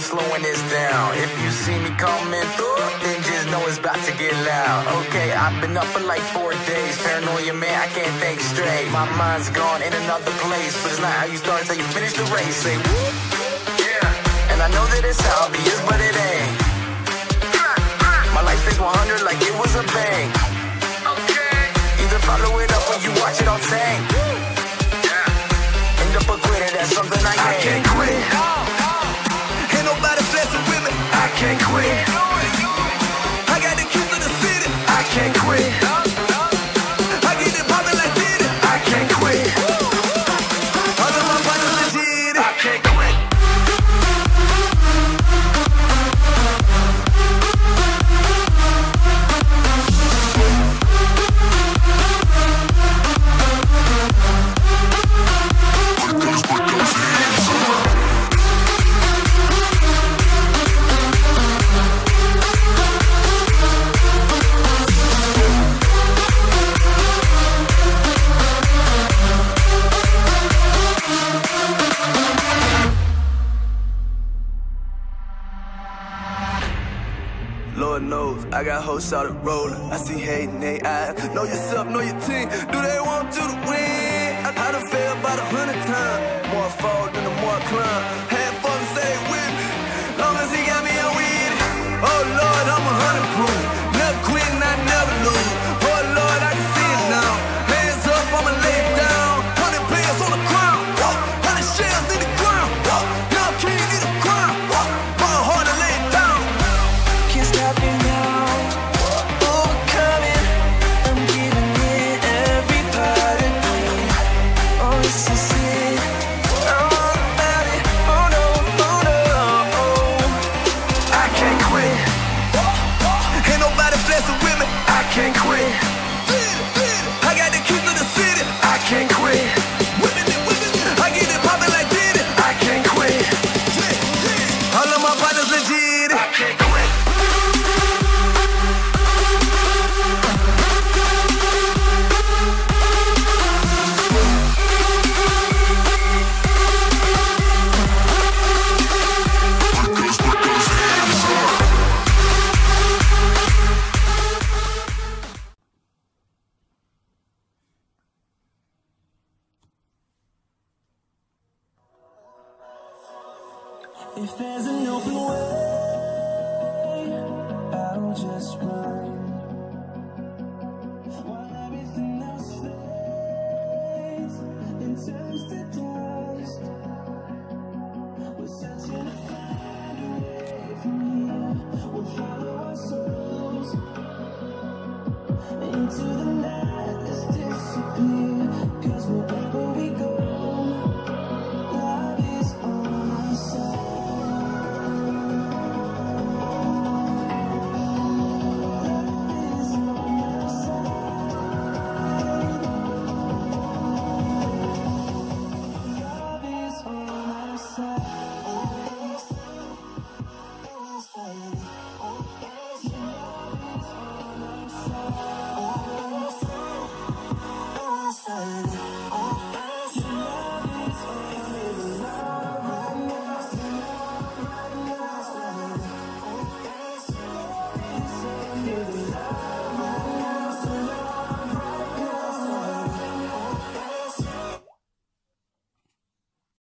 slowing this down. If you see me coming through, then just know it's about to get loud. Okay, I've been up for like 4 days. Paranoia, man, I can't think straight. My mind's gone in another place, but it's not how you start, so you finish the race. Say whoop, yeah. And I know that it's obvious, but it ain't. My life is 100 like it was a bank. Okay. Either follow it up or you watch it all tank. End up a quitter, that's something I ain't. I can't quit. Ain't nobody flexing with me. I can't quit. I got the keys to the city. I can't quit. I get it poppin' like did it. I can't quit. All of my partners legit. I can't quit. Lord knows, I got hoes started rolling. I see hate in their eyes. Know yourself, know your team. Do they want you to win? I done failed about 100 times. More I fall than the more I climb. Had fun, say with me. Long as he got me, I'm with it. Oh Lord, I'm 100 proof. Never quit and I never lose. Oh Lord, I can see it now. Hands up, I'ma lay it down. 100 players on the ground. 100 shells in the ground. Young king need a crown. My heart to lay it down. Can't stop me now, overcoming. I'm giving it every part of me. Oh, this is it. I'm all about it. Oh no, oh no, oh. I can't quit. Ain't nobody flexing with me. I can't quit. I got the keys to the city. I can't quit. I get it poppin' like did it. I can't quit. All of my partners legit. I can't quit. If there's an open way